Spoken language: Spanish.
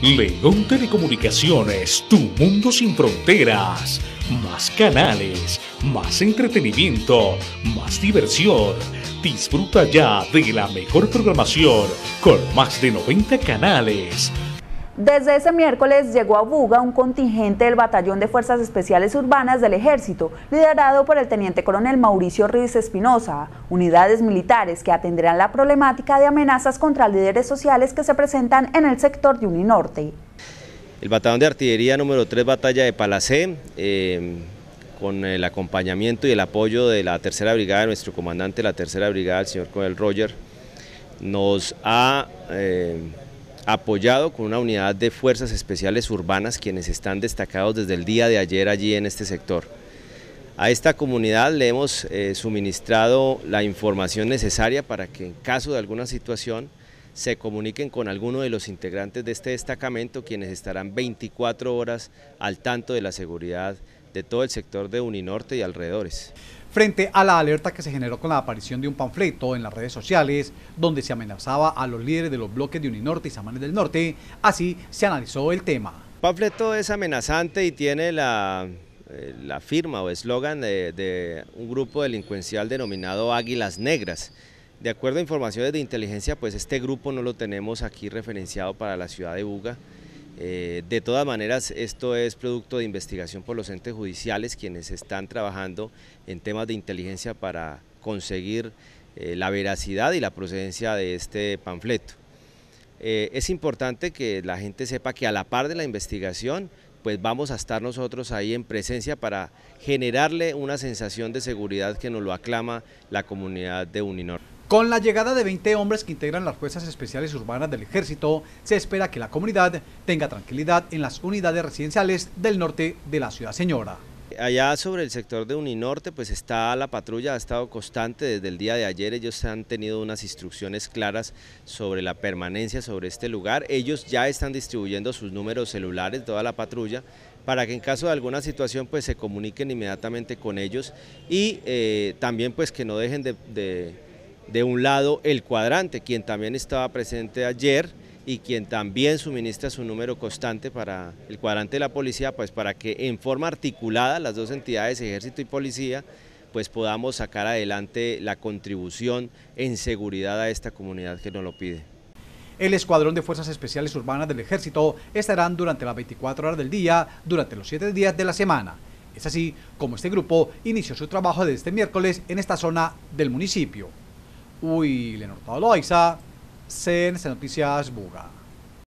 León Telecomunicaciones, tu mundo sin fronteras. Más canales, más entretenimiento, más diversión. Disfruta ya de la mejor programación con más de 90 canales. Desde ese miércoles llegó a Buga un contingente del Batallón de Fuerzas Especiales Urbanas del Ejército, liderado por el Teniente Coronel Mauricio Ruiz Espinosa, unidades militares que atenderán la problemática de amenazas contra líderes sociales que se presentan en el sector de Uninorte. El Batallón de Artillería número 3 Batalla de Palacé, con el acompañamiento y el apoyo de la Tercera Brigada, de nuestro comandante de la Tercera Brigada, el señor Coronel Roger, nos ha apoyado con una unidad de Fuerzas Especiales Urbanas, quienes están destacados desde el día de ayer allí en este sector. A esta comunidad le hemos suministrado la información necesaria para que en caso de alguna situación se comuniquen con alguno de los integrantes de este destacamento, quienes estarán 24 horas al tanto de la seguridad de todo el sector de Uninorte y alrededores. Frente a la alerta que se generó con la aparición de un panfleto en las redes sociales donde se amenazaba a los líderes de los bloques de Uninorte y Samanes del Norte, así se analizó el tema. El panfleto es amenazante y tiene la firma o eslogan de un grupo delincuencial denominado Águilas Negras. De acuerdo a informaciones de inteligencia, pues este grupo no lo tenemos aquí referenciado para la ciudad de Buga. De todas maneras, esto es producto de investigación por los entes judiciales, quienes están trabajando en temas de inteligencia para conseguir la veracidad y la procedencia de este panfleto. Es importante que la gente sepa que a la par de la investigación, pues vamos a estar nosotros ahí en presencia para generarle una sensación de seguridad que nos lo aclama la comunidad de Uninorte. Con la llegada de 20 hombres que integran las Fuerzas Especiales Urbanas del Ejército, se espera que la comunidad tenga tranquilidad en las unidades residenciales del norte de la Ciudad Señora. Allá sobre el sector de Uninorte, pues está la patrulla, ha estado constante desde el día de ayer. Ellos han tenido unas instrucciones claras sobre la permanencia sobre este lugar. Ellos ya están distribuyendo sus números celulares, toda la patrulla, para que en caso de alguna situación pues se comuniquen inmediatamente con ellos y también pues que no dejen de un lado el cuadrante, quien también estaba presente ayer y quien también suministra su número constante para el cuadrante de la policía, pues para que en forma articulada las dos entidades, ejército y policía, pues podamos sacar adelante la contribución en seguridad a esta comunidad que nos lo pide. El Escuadrón de Fuerzas Especiales Urbanas del Ejército estarán durante las 24 horas del día, durante los 7 días de la semana. Es así como este grupo inició su trabajo desde este miércoles en esta zona del municipio. William Hurtado Loaiza, CNC Noticias Buga.